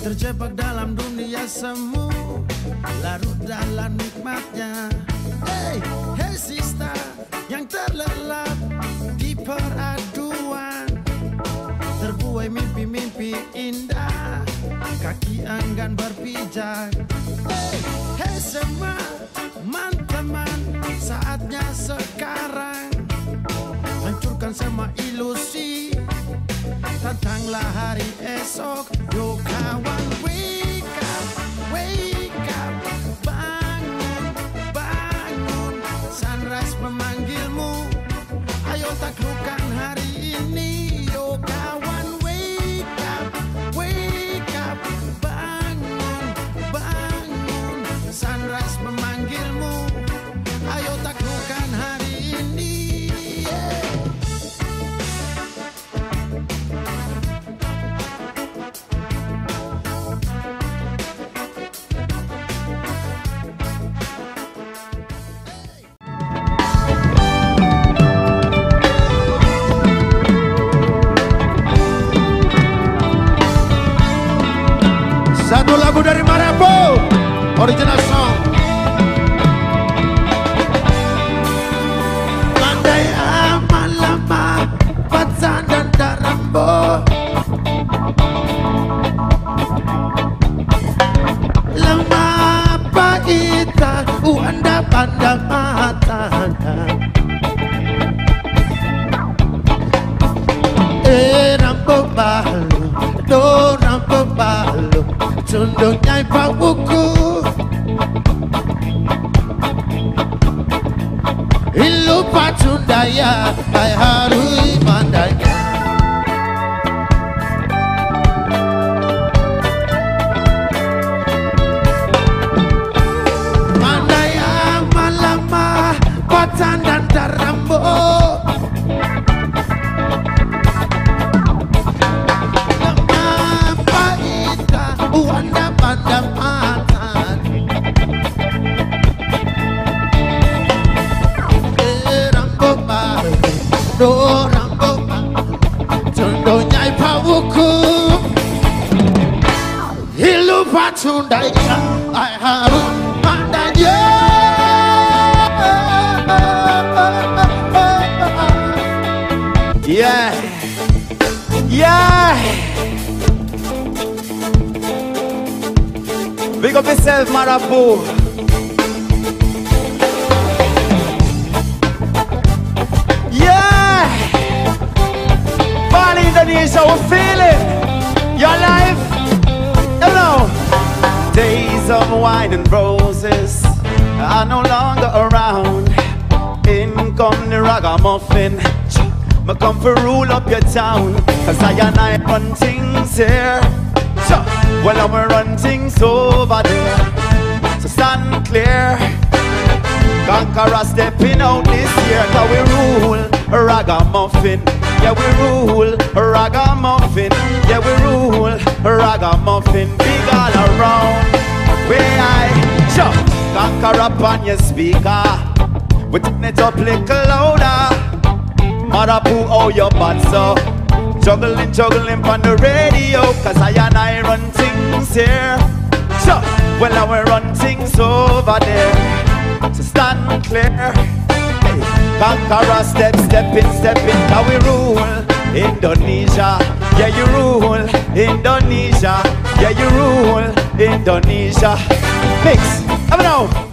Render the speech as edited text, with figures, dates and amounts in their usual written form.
terjebak dalam dunia semu, larut dalam nikmatnya. Hey sister yang terlelap di peraduan, terbuai mimpi-mimpi indah, kaki enggan berpijak. Hey semua teman-teman, saatnya sekarang hancurkan semua ilusi, tantanglah hari esok. Yo kawan, wake up, bangun, bangun. Sunrise memanggilmu, ayo taklukkan hari ini. Yo kawan, wake up, bangun, bangun. Sunrise memanggilmu, ayo taklukkan hari ini. Satu lagu dari Marapu, original song. Pandai aman lama, Patan dan Darambo, lama paita, uanda panda matanda. Rambo balu, do rambo balu, tunduk nyai pabuku. Ilu patundaya, ay harui mandanya. Mandaya malama, Patan dan Darambo, uanda pada matan. Rambo baru, do rambo baru, tondo nyai pawuku. Hilu patundaya, ay haru mandanya. Yeah, yeah. Big up yourself, Marapu. Yeah! Born in Indonesia, we feel it. Your life, you know. Days of wine and roses are no longer around. In come the ragamuffin, me come for rule up your town. Cause I run things here. Well, I'm run things over there, so stand clear. Conqueror stepping out this year, cause we rule ragamuffin. Yeah, we rule ragamuffin. Yeah, we rule ragamuffin. Big all around. Where I jump, conquer up on your speaker. We turn it up little louder. Marapu, oh your bad so. Juggling on the radio, cause I run things here. So, well I run things over there, so stand clear. Hey, conqueror stepping, now we rule Indonesia. Yeah, you rule Indonesia. Yeah, you rule Indonesia. Mix, come on now.